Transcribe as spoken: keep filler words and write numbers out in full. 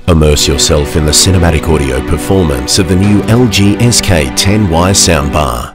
Immerse yourself in the cinematic audio performance of the new L G S K ten Y soundbar.